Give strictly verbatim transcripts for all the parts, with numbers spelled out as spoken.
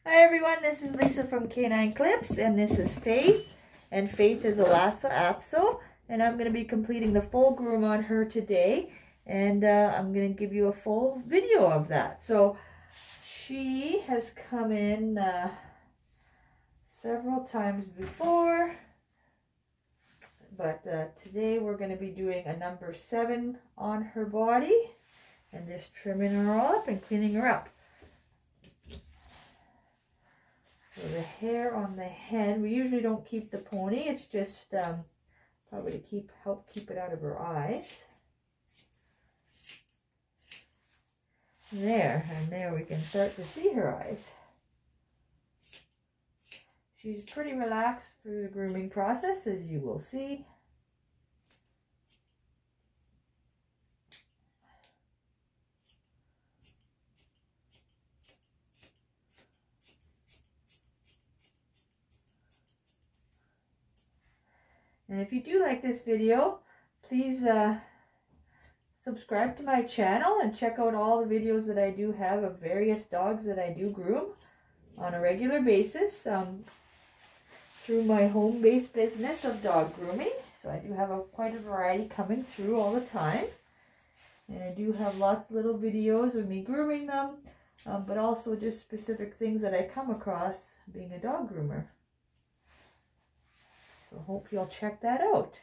Hi everyone, this is Lisa from Canine Clips, and this is Faith, and Faith is a Lhasa Apso, and I'm going to be completing the full groom on her today, and uh, I'm going to give you a full video of that. So she has come in uh, several times before, but uh, today we're going to be doing a number seven on her body, and just trimming her all up and cleaning her up. So the hair on the head, we usually don't keep the pony. It's just um, probably to keep help keep it out of her eyes. There, and there we can start to see her eyes. She's pretty relaxed through the grooming process, as you will see. And if you do like this video, please uh, subscribe to my channel and check out all the videos that I do have of various dogs that I do groom on a regular basis um, through my home-based business of dog grooming. So I do have a, quite a variety coming through all the time. And I do have lots of little videos of me grooming them, um, but also just specific things that I come across being a dog groomer. So hope you'll check that out.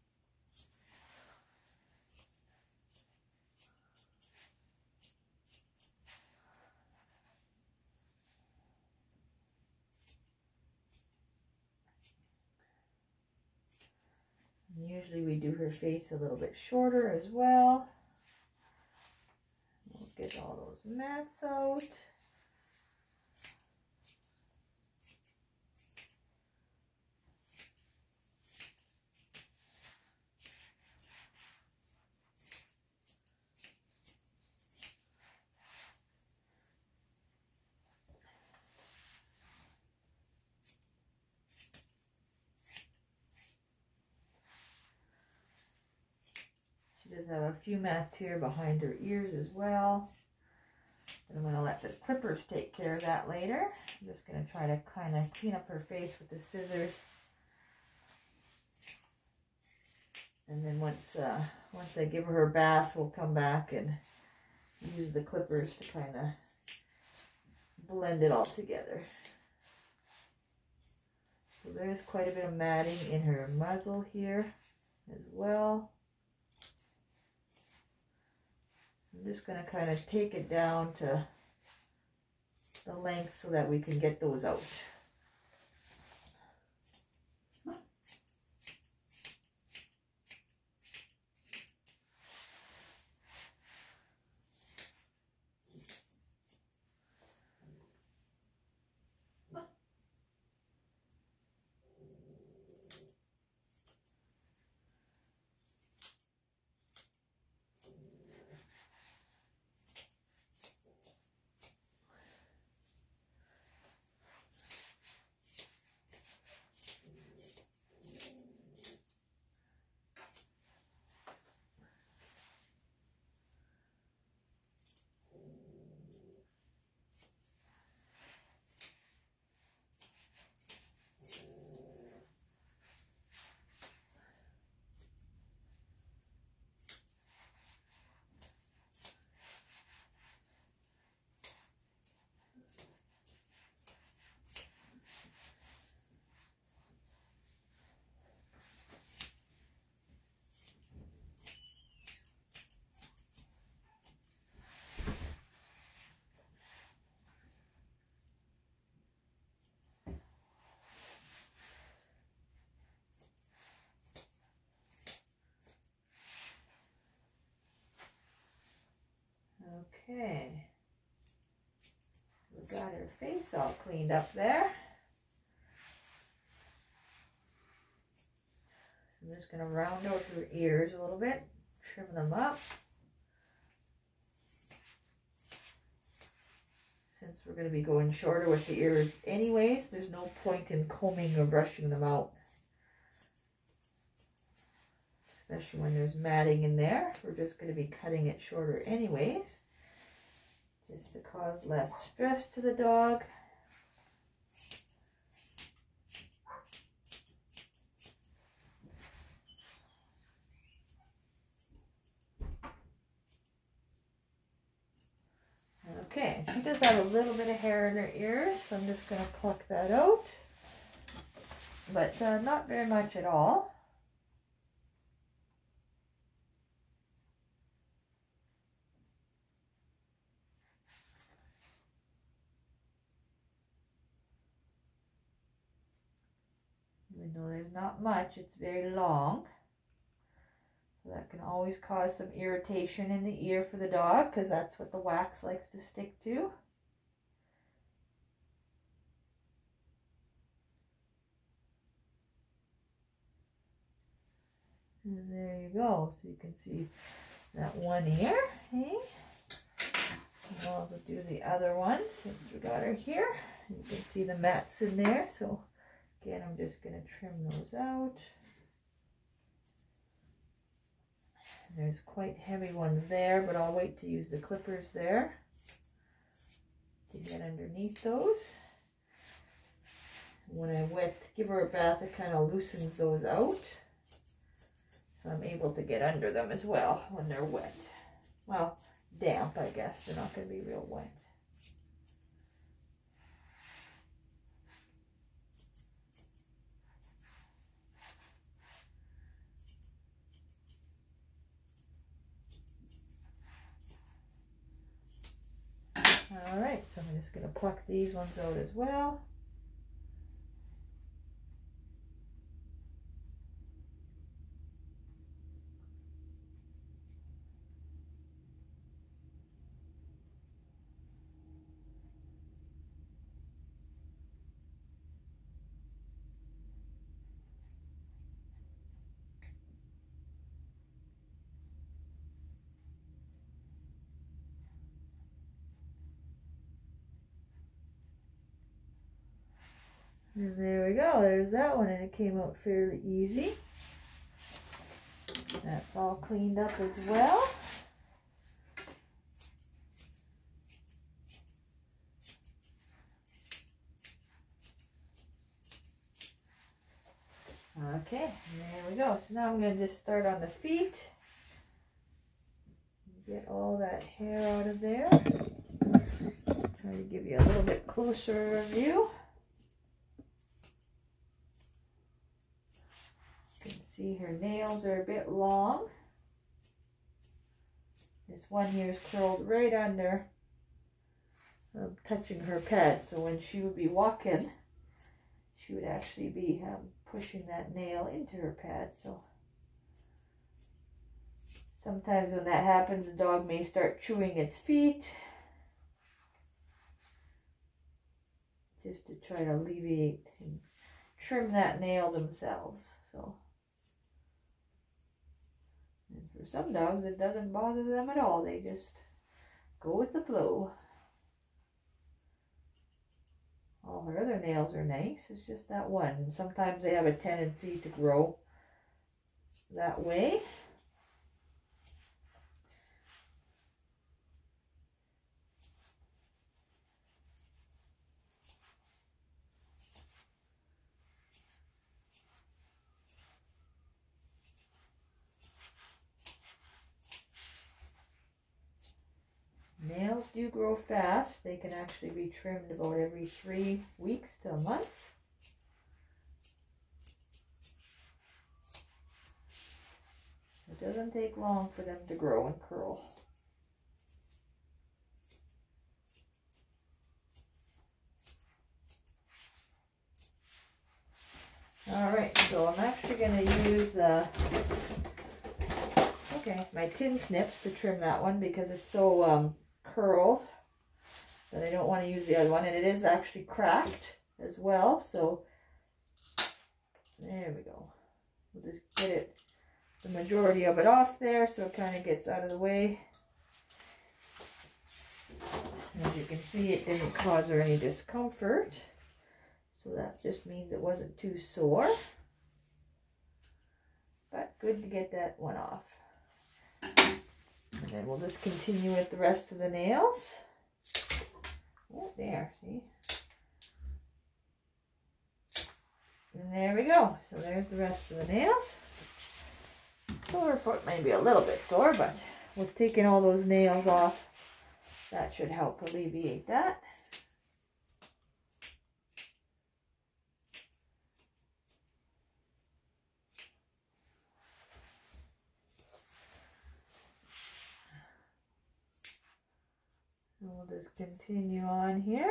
And usually we do her face a little bit shorter as well. We'll get all those mats out. She does have a few mats here behind her ears as well. But I'm going to let the clippers take care of that later. I'm just going to try to kind of clean up her face with the scissors. And then once, uh, once I give her her bath, we'll come back and use the clippers to kind of blend it all together. So there's quite a bit of matting in her muzzle here as well. I'm just going to kind of take it down to the length so that we can get those out. Okay, we got her face all cleaned up there. I'm just going to round out her ears a little bit, trim them up. Since we're going to be going shorter with the ears anyways, there's no point in combing or brushing them out. Especially when there's matting in there. We're just going to be cutting it shorter anyways, just to cause less stress to the dog. does have a little bit of hair in her ears, so I'm just going to pluck that out. But uh, not very much at all. Even though there's not much, it's very long. So that can always cause some irritation in the ear for the dog, because that's what the wax likes to stick to. And there you go. So you can see that one ear. Okay. I'll also do the other one since we got her here. You can see the mats in there. So again, I'm just going to trim those out. There's quite heavy ones there, but I'll wait to use the clippers there to get underneath those. When I wet, give her a bath, it kind of loosens those out. So I'm able to get under them as well when they're wet. Well, damp, I guess. They're not going to be real wet. All right, so I'm just going to pluck these ones out as well. And there we go, there's that one, and it came out fairly easy. That's all cleaned up as well. Okay, there we go. So now I'm going to just start on the feet. Get all that hair out of there. Try to give you a little bit closer view. You can see her nails are a bit long. This one here is curled right under, um, touching her pad. So when she would be walking, she would actually be um, pushing that nail into her pad. So sometimes when that happens, the dog may start chewing its feet, just to try to alleviate and trim that nail themselves. So, and for some dogs, it doesn't bother them at all. They just go with the flow. All her other nails are nice. It's just that one. And sometimes they have a tendency to grow that way. Nails do grow fast. They can actually be trimmed about every three weeks to a month. So it doesn't take long for them to grow and curl. Alright, so I'm actually going to use uh, okay, my tin snips to trim that one because it's so um, curled that I don't want to use the other one, and it is actually cracked as well. So there we go. We'll just get it, the majority of it off there, so it kind of gets out of the way. And as you can see, it didn't cause her any discomfort, so that just means it wasn't too sore. But good to get that one off. And then we'll just continue with the rest of the nails. Oh, there, see? And there we go. So there's the rest of the nails. So her foot may be a little bit sore, but with taking all those nails off That should help alleviate that. And we'll just continue on here.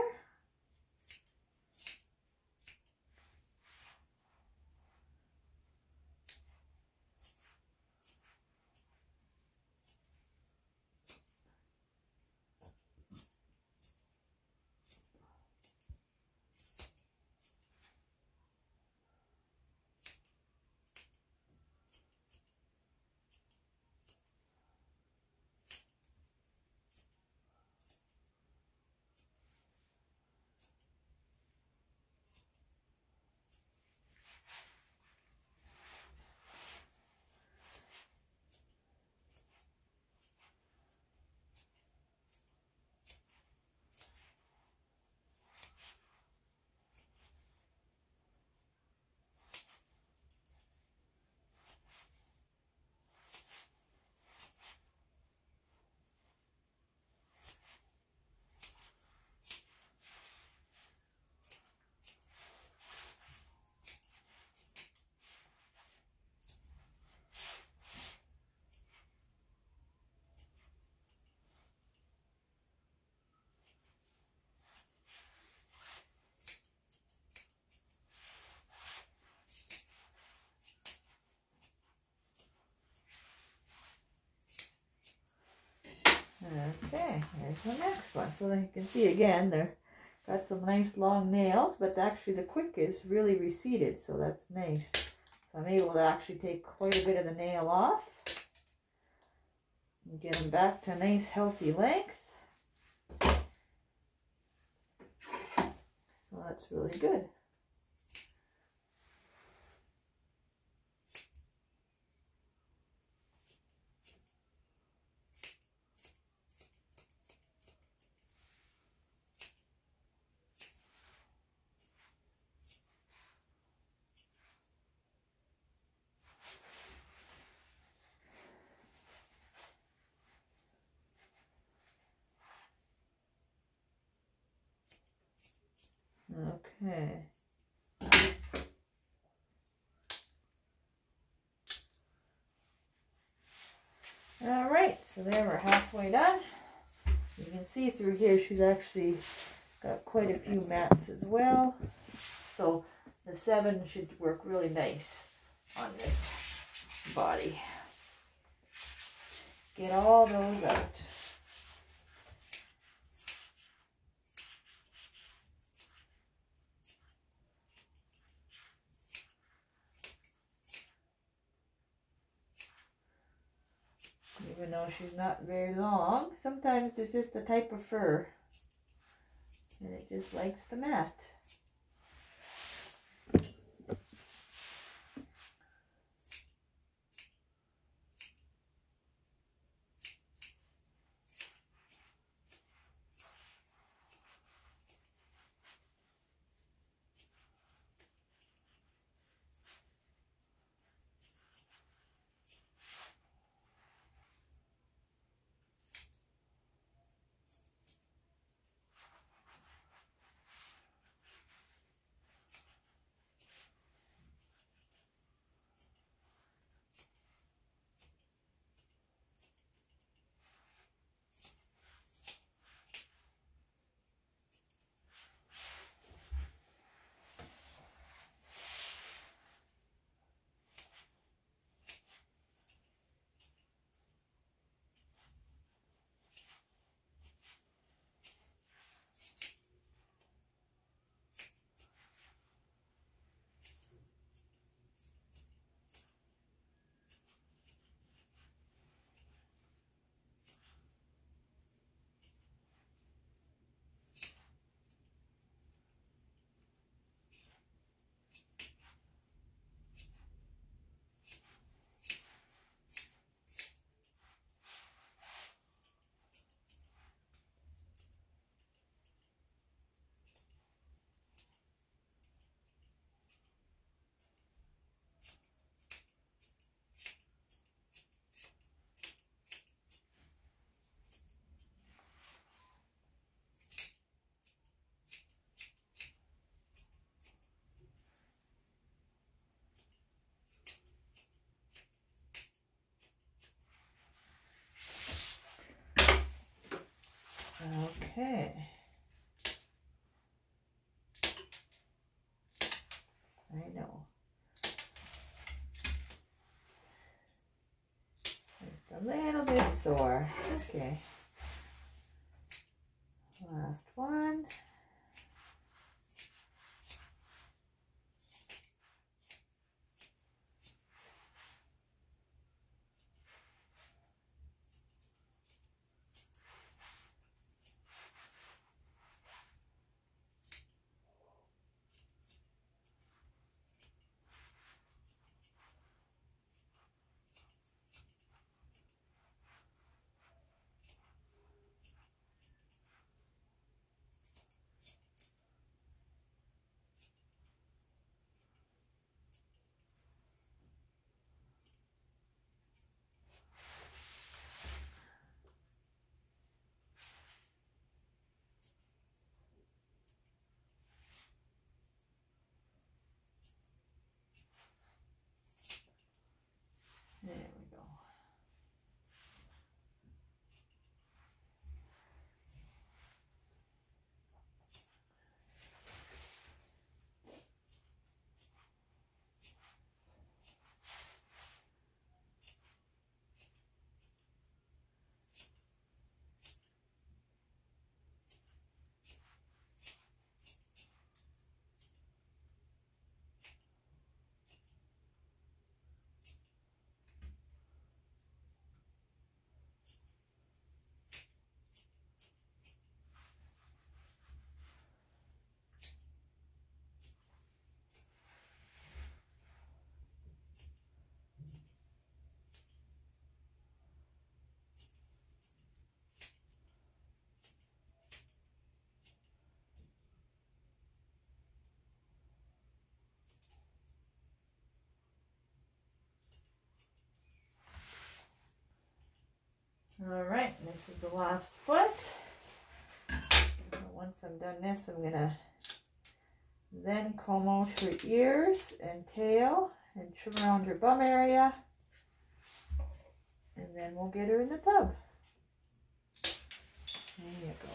Okay, here's the next one. So you can see again, they're got some nice long nails, but actually the quick is really receded, so that's nice. So I'm able to actually take quite a bit of the nail off and get them back to a nice healthy length. So that's really good. Okay. All right, so there we're halfway done. You can see through here she's actually got quite a few mats as well. So the seven should work really nice on this body. Get all those out. Even though she's not very long, sometimes it's just a type of fur and it just likes the mat. I know. Just a little bit sore. Okay. Last one. There we go. All right, this is the last foot. Once I'm done this, I'm gonna then comb out her ears and tail and trim around her bum area, and then we'll get her in the tub. There you go.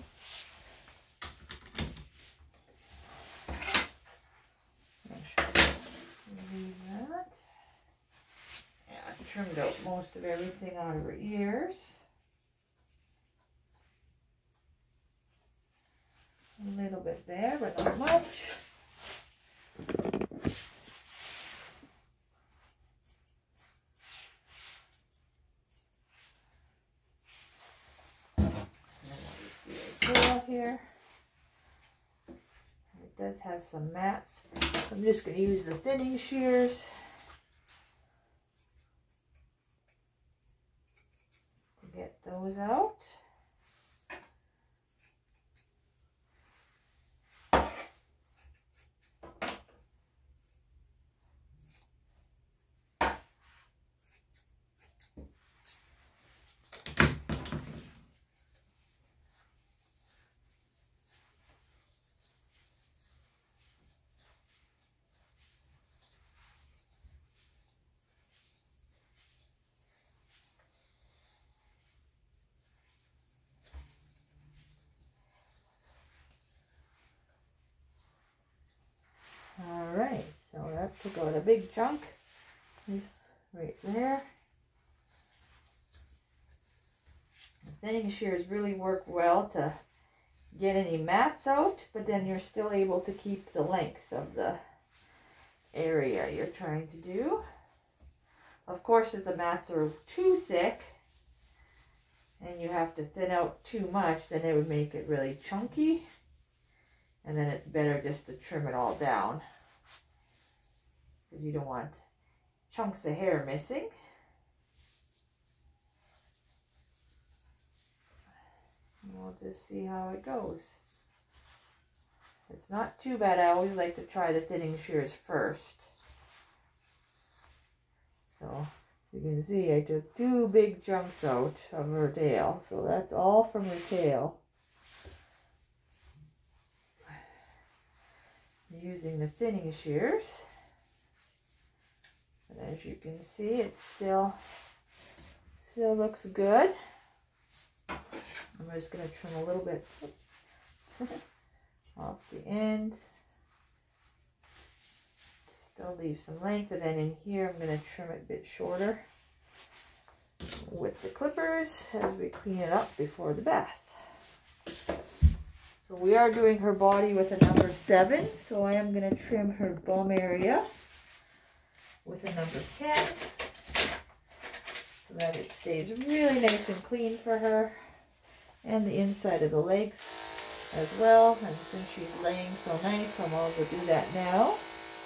Leave that. Yeah, I trimmed out most of everything out of her ears. A little bit there, but not much. And then I'll just do a tail here. It does have some mats, so I'm just going to use the thinning shears to get those out. Alright, so that took out a big chunk. This right there. The thinning shears really work well to get any mats out, but then you're still able to keep the length of the area you're trying to do. Of course, if the mats are too thick and you have to thin out too much, then it would make it really chunky. And then it's better just to trim it all down, because you don't want chunks of hair missing. And we'll just see how it goes. It's not too bad. I always like to try the thinning shears first. So you can see I took two big chunks out of her tail. So that's all from her tail. Using the thinning shears, but as you can see, it still still looks good. I'm just going to trim a little bit off the end. Still leave some length, and then in here I'm going to trim it a bit shorter with the clippers as we clean it up before the bath. So we are doing her body with a number seven, so I am going to trim her bum area with a number ten so that it stays really nice and clean for her, and the inside of the legs as well. And since she's laying so nice, I'm all going to do that now.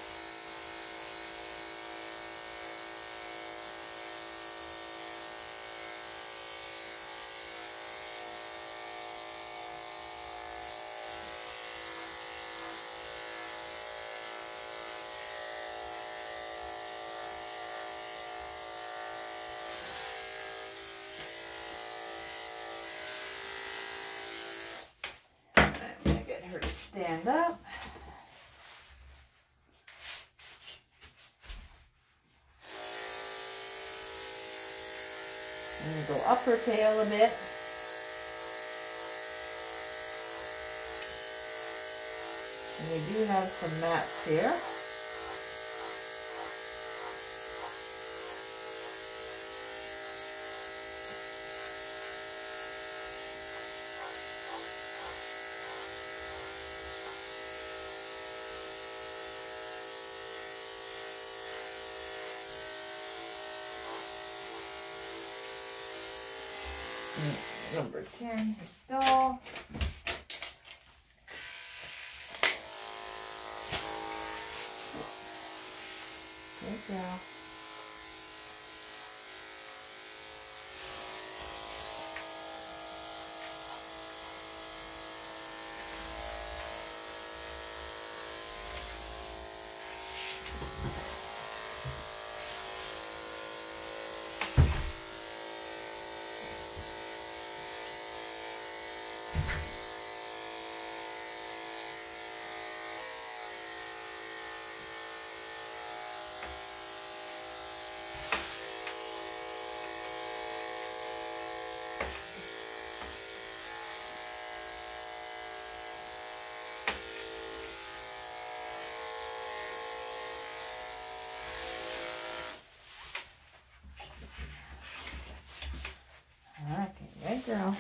Stand up. And we go up her tail a bit. And we do have some mats here. Number ten, her stall. Good girl. Okay, good girl.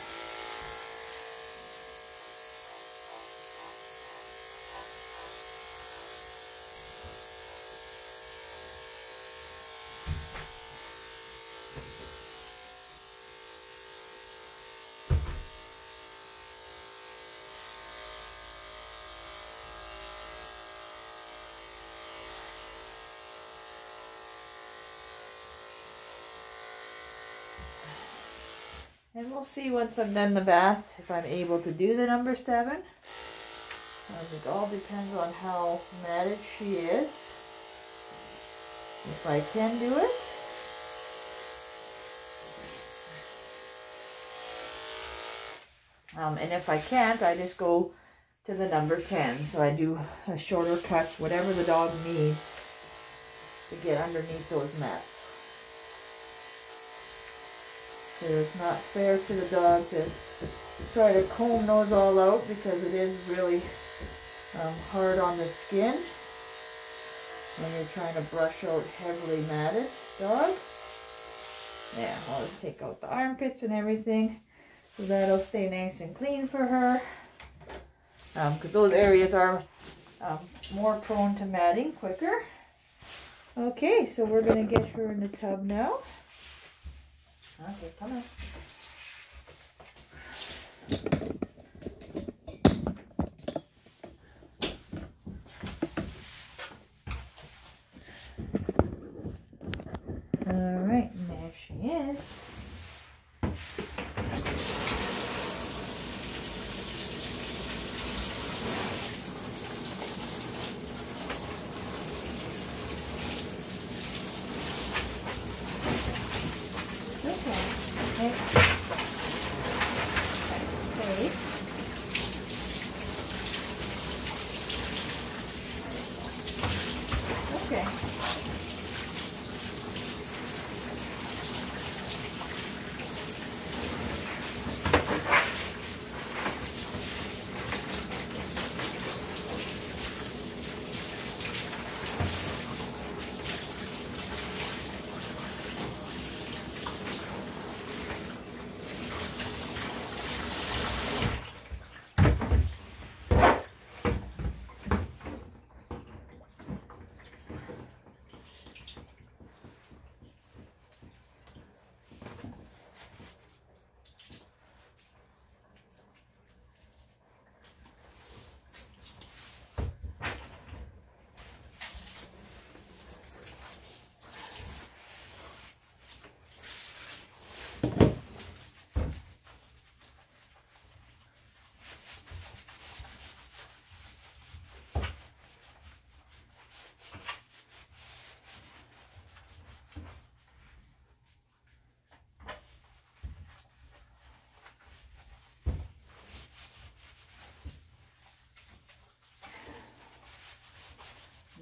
And we'll see once I'm done the bath if I'm able to do the number seven. It all depends on how matted she is. If I can do it. Um, and if I can't, I just go to the number ten. So I do a shorter cut, whatever the dog needs to get underneath those mats. So it's not fair to the dog to try to comb those all out because it is really um, hard on the skin when you're trying to brush out heavily matted dog. Yeah, I'll just take out the armpits and everything so that'll stay nice and clean for her, because um, those areas are um, more prone to matting quicker. Okay, so we're going to get her in the tub now. Okay, come on. All right, and there she is. Okay.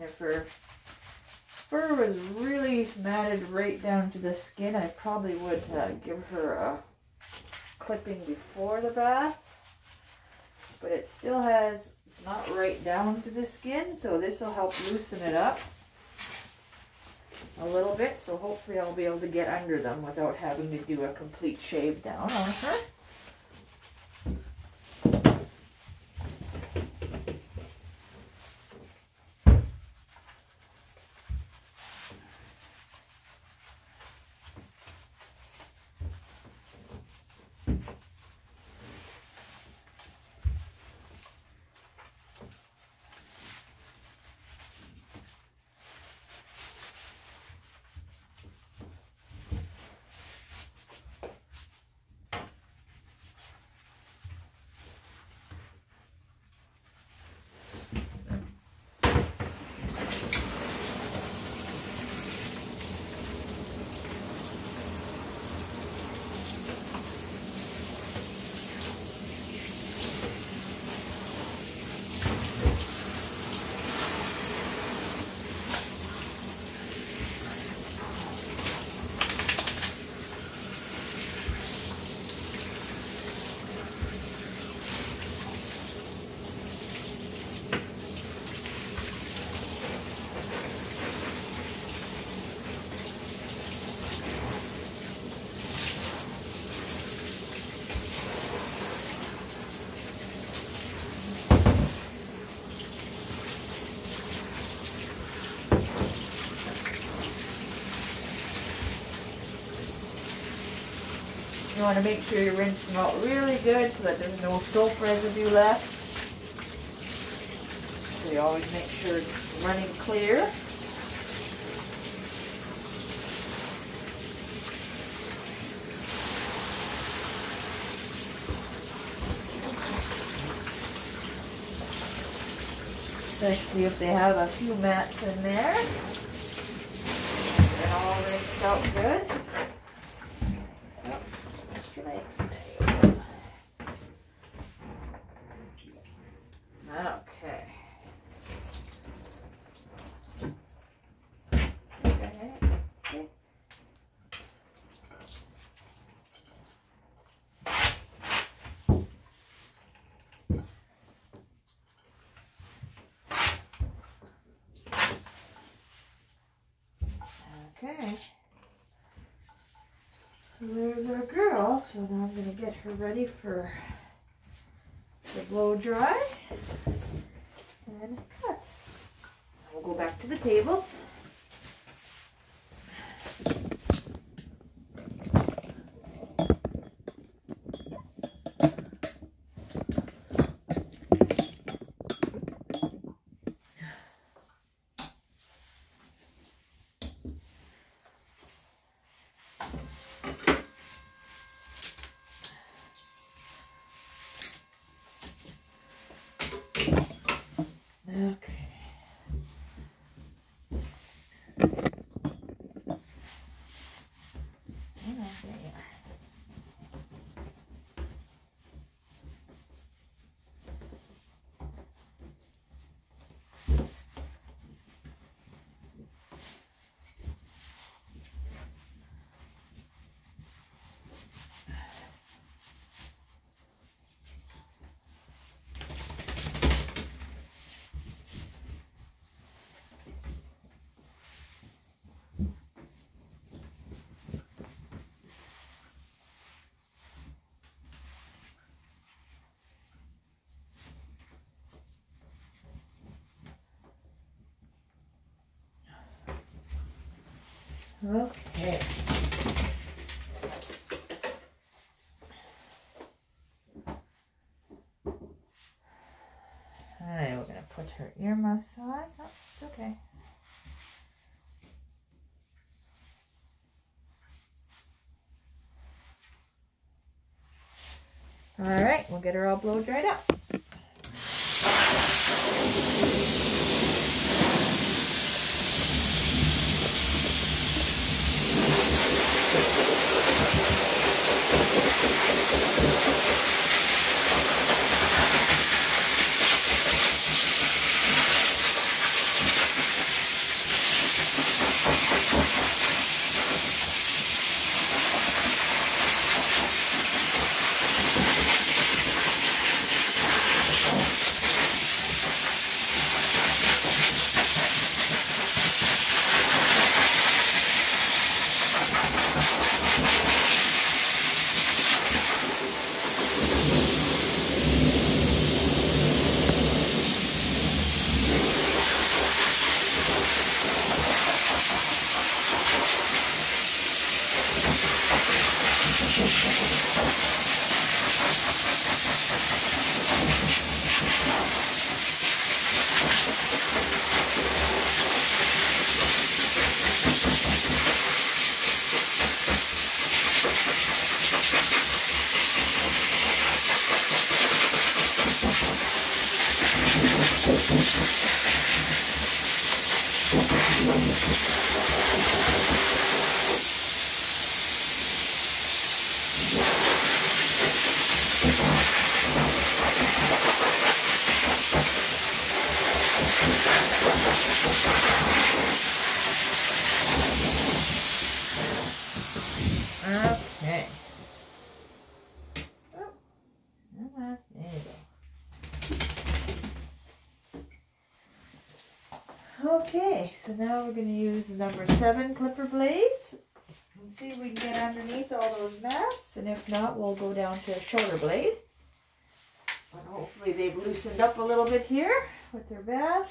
if her fur was really matted right down to the skin, I probably would uh, give her a clipping before the bath. But it still has, it's not right down to the skin, so this will help loosen it up a little bit. So hopefully I'll be able to get under them without having to do a complete shave down on her. You want to make sure you rinse them out really good so that there's no soap residue left. So you always make sure it's running clear. Especially if they have a few mats in there. They're all rinsed out good. Okay. Okay. Okay. So there's our girl. So now I'm going to get her ready for the blow dry and cuts. We'll go back to the table. Okay. Okay. Alright, we're going to put her earmuffs on. Oh, it's okay. Alright, we'll get her all blow dried up. Okay. Oh, there you go. Okay, so now we're going to use the number seven clipper blades and see if we can get underneath all those mats, and if not, we'll go down to a shorter blade. But hopefully they've loosened up a little bit here with their bath.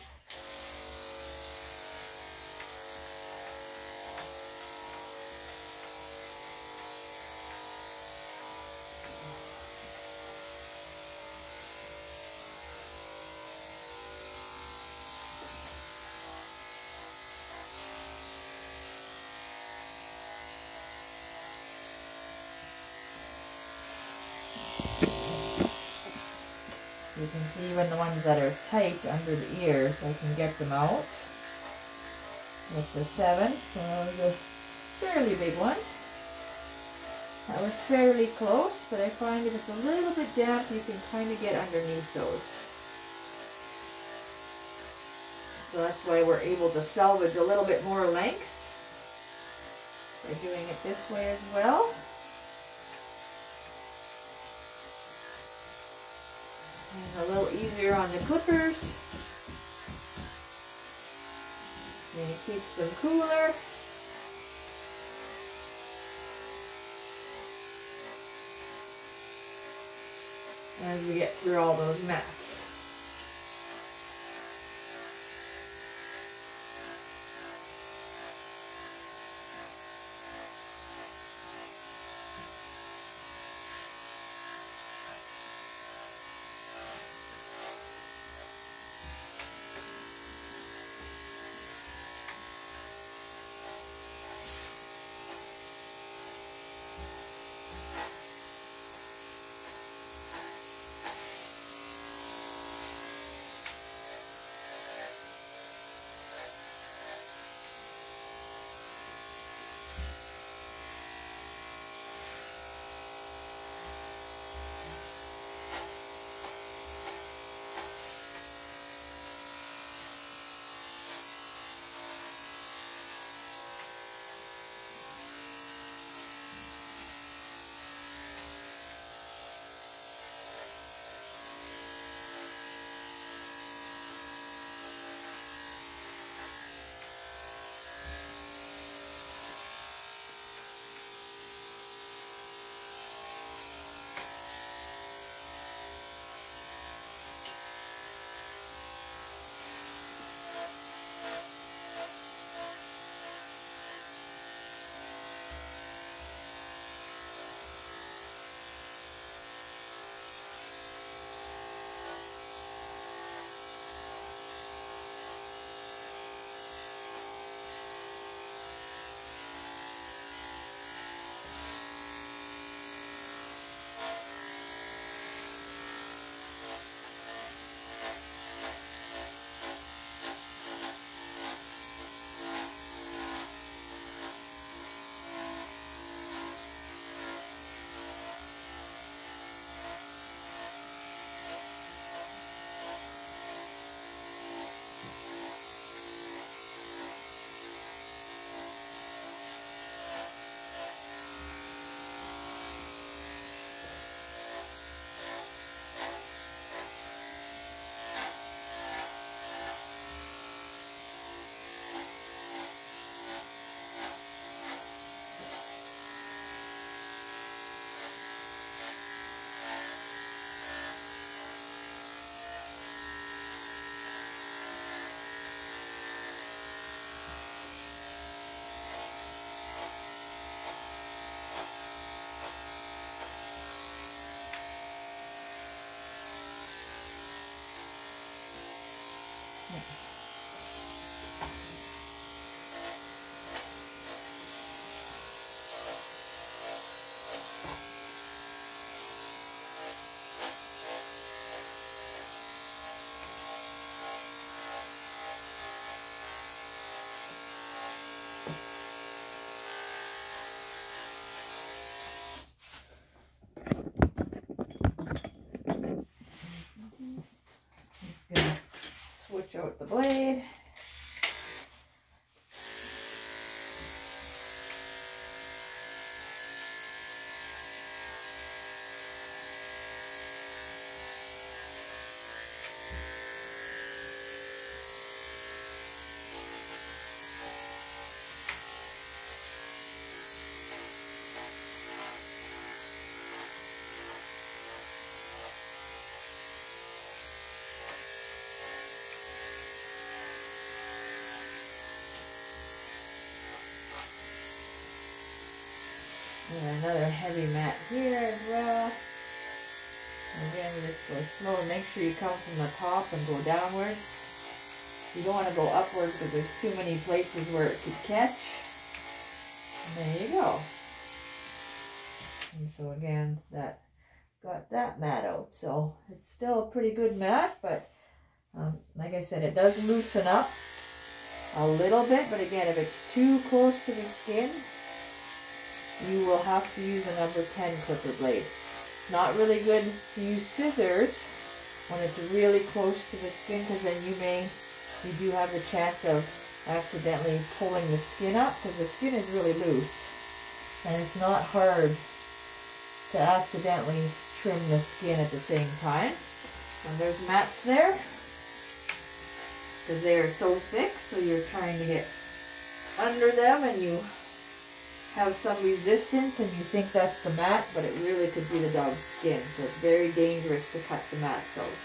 You can see when the ones that are tight under the ears, I can get them out with the seven. So that was a fairly big one. That was fairly close, but I find if it's a little bit damp, you can kind of get underneath those. So that's why we're able to salvage a little bit more length by doing it this way as well. And a little easier on the clippers. And it keeps them cooler. As we get through all those mats. push out the blade. And another heavy mat here as well. Again, you just go slow and make sure you come from the top and go downwards. You don't want to go upwards because there's too many places where it could catch. And there you go. And so again, that got that mat out. So it's still a pretty good mat, but um, like I said, it does loosen up a little bit. But again, if it's too close to the skin, you will have to use a number ten clipper blade. Not really good to use scissors when it's really close to the skin, because then you may, you do have the chance of accidentally pulling the skin up, because the skin is really loose. And it's not hard to accidentally trim the skin at the same time. And there's mats there, because they are so thick, so you're trying to get under them and you have some resistance and you think that's the mat, but it really could be the dog's skin. So it's very dangerous to cut the mats out.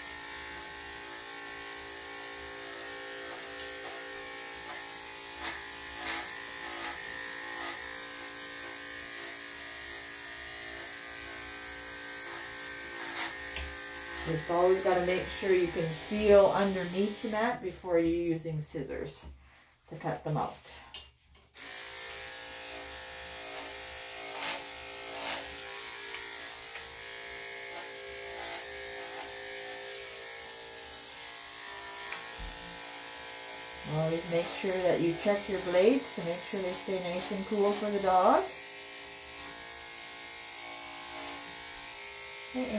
Just always got to make sure you can feel underneath the mat before you're using scissors to cut them out. Always make sure that you check your blades to make sure they stay nice and cool for the dog. Uh-uh.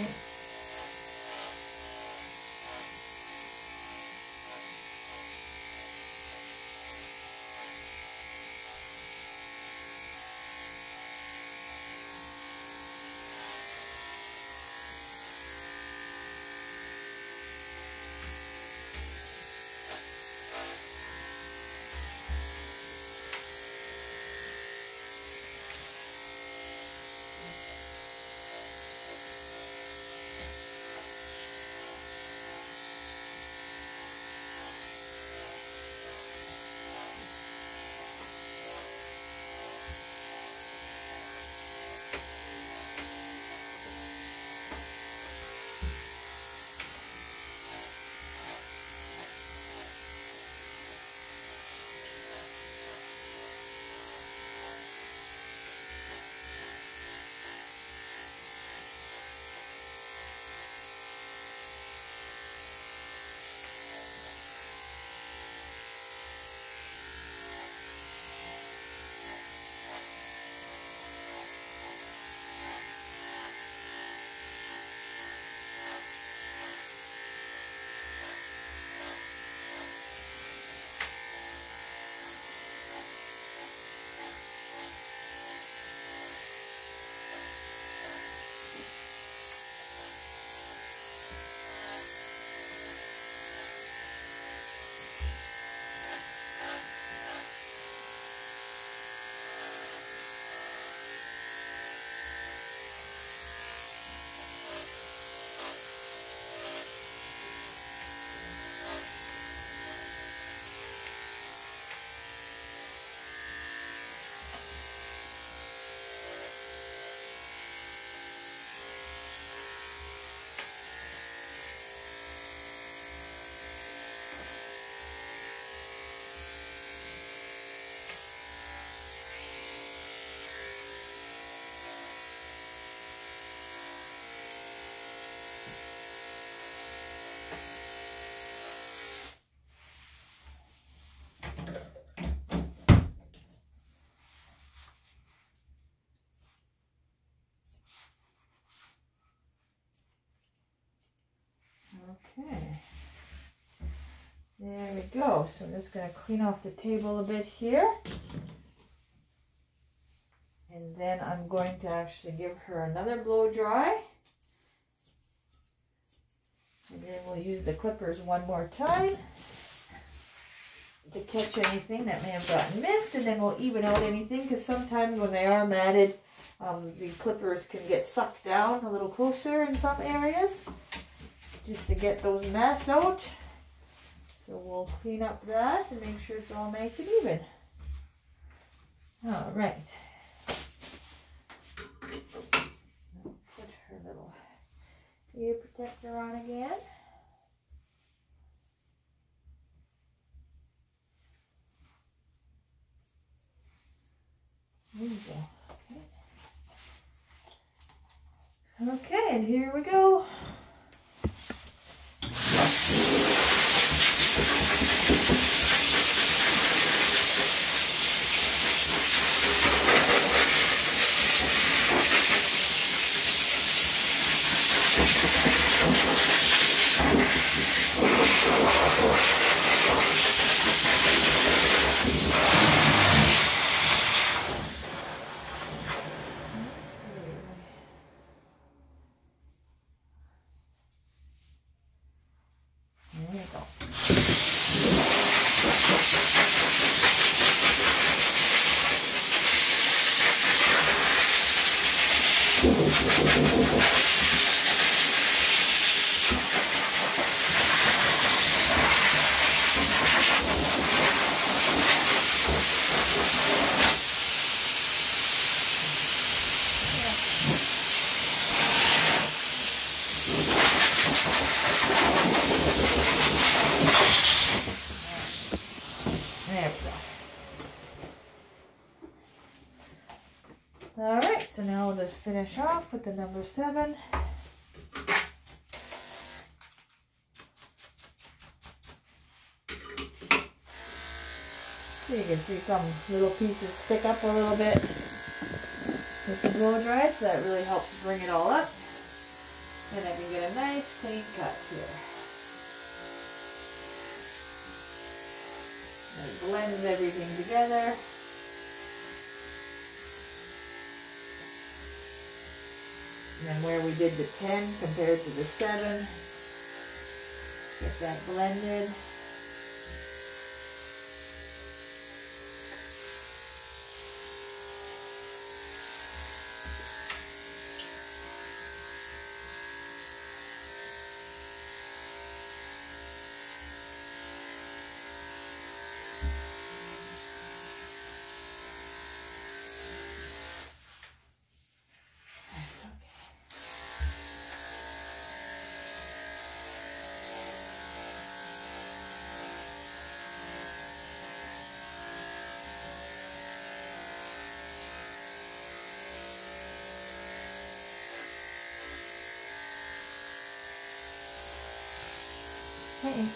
There we go. So I'm just going to clean off the table a bit here. And then I'm going to actually give her another blow dry. And then we'll use the clippers one more time to catch anything that may have gotten missed. And then we'll even out anything, because sometimes when they are matted, um, the clippers can get sucked down a little closer in some areas, just to get those mats out. So we'll clean up that and make sure it's all nice and even. All right. Put her little ear protector on again. There we go. Okay. Okay, and here we go. There we go. All right, so now we'll just finish off with the number seven. So you can see some little pieces stick up a little bit with the blow dry, so that really helps bring it all up. And I can get a nice clean cut here. It blends everything together. And then where we did the ten compared to the seven, get that blended. Okay.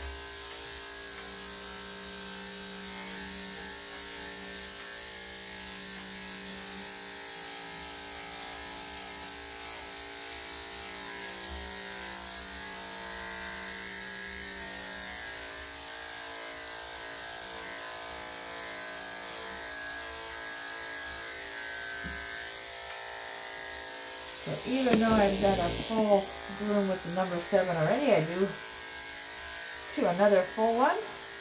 So even though I've done a full groom with the number seven already, I do to another full one.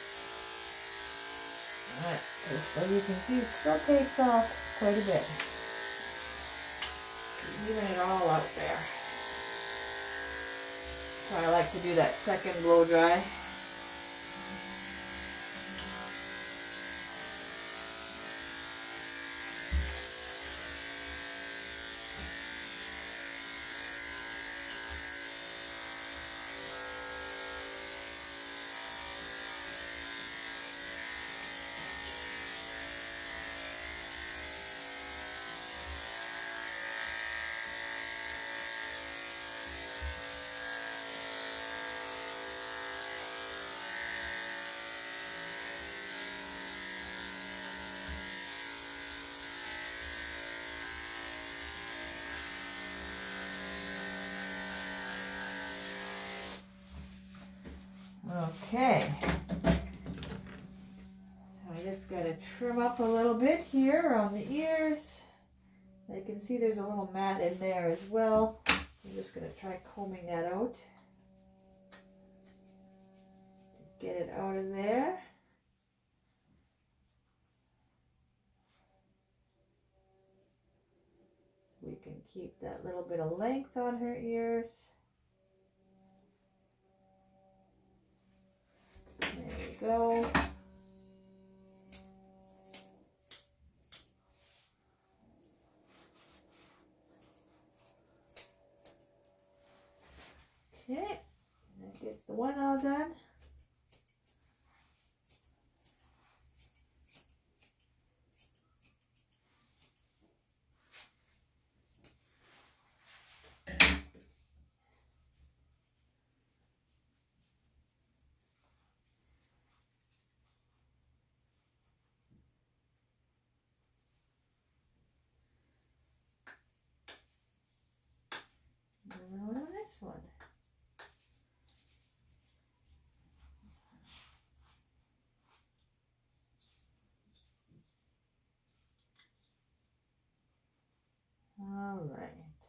Alright, so you can see it still takes off quite a bit. Even it all out there. So I like to do that second blow dry. going to trim up a little bit here on the ears. You can see there's a little mat in there as well. So I'm just going to try combing that out. Get it out of there. We can keep that little bit of length on her ears. There we go. Okay, that gets the one all done. And on this one. All right.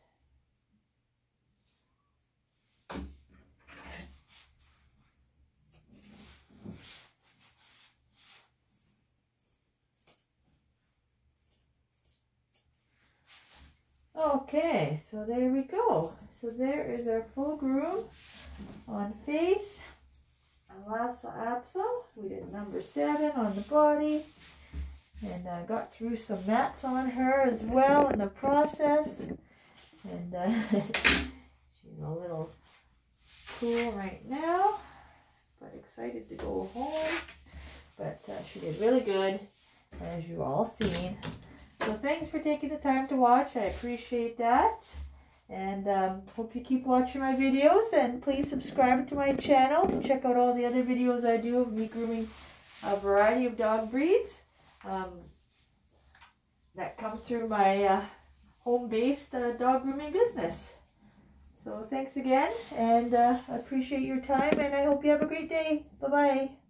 Okay, so there we go. So there is our full groom on Faith, Lhasa Apso. We did number seven on the body, and I uh, got through some mats on her as well in the process. And uh, she's a little cool right now, but excited to go home. But uh, she did really good, as you all seen. So thanks for taking the time to watch. I appreciate that. And um, hope you keep watching my videos. And please subscribe to my channel to check out all the other videos I do of me grooming a variety of dog breeds um, that come through my uh, home-based uh, dog grooming business. So thanks again, and uh, I appreciate your time, and I hope you have a great day. Bye-bye.